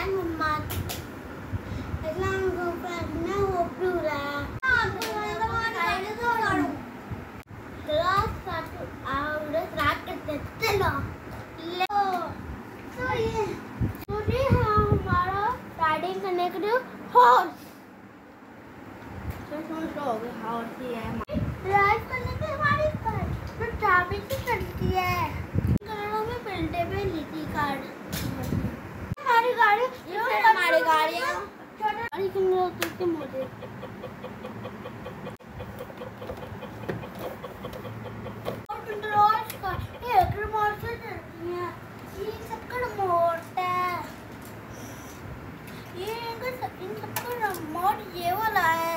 मम्मा इस्लाम को पढ़ना हो पूरा रात करते चलो लो तो ये हमारा राइडिंग करने के लिए हॉर्स राइड करने के हमारी कार जो ट्रैफिक से चलती है करोड़ों में मिलते पे लीची कार्ड हमारी गाड़ी ये हमारी गाड़ियाँ गाड़ी करने होती थी मुझे ये वाला है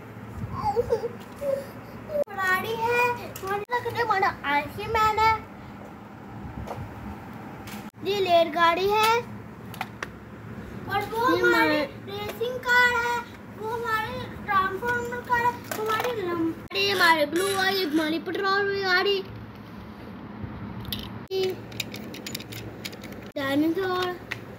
गाड़ी है हमारा आईसी मैन है ये लेट गाड़ी है और वो हमारी रेसिंग कार है वो हमारी ट्रांसफॉर्मर कार है हमारी हमारे ब्लू वाली हमारी पेट्रोल वाली गाड़ी डायनासोर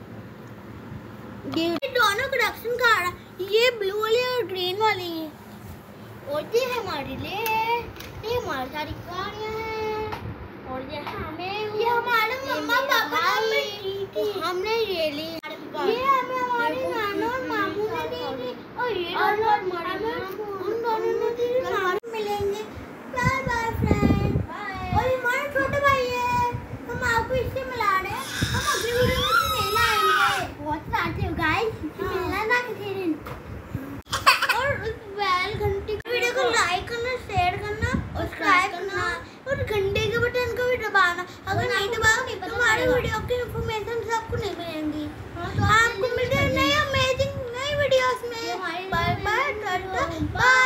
ये दोनों प्रोडक्शन कार है ये ब्लू वाली और ग्रीन वाली है और ये हमारे लिए ये हमारी सारी गाड़ियाँ हैं और ये हमारे मम्मा पापा हमने ये ली ये हमें हमारे नाना और मामू ने दी थी और ये उन दोनों ने दी थी मिलेंगे बाय बाय फ्रेंड और हमारा छोटा भाई है हम आपको इससे मिला रहे हैं हम अगली वीडियो में नहीं लाएंगे बहुत सारे हो गाइस मिलना ना किसी दिन और बेल घंटी वीडियो को लाइक करना शेयर करना और सब्सक्राइब करना और घंटे के बटन को भी दबाना अगर नहीं दबाओगे तो हमारी वीडियो की इंफॉर्मेशन सबको नहीं मिलेंगी तो आपको मिलते हैं नए अमेजिंग नई वीडियोस में बाय बाय टाटा।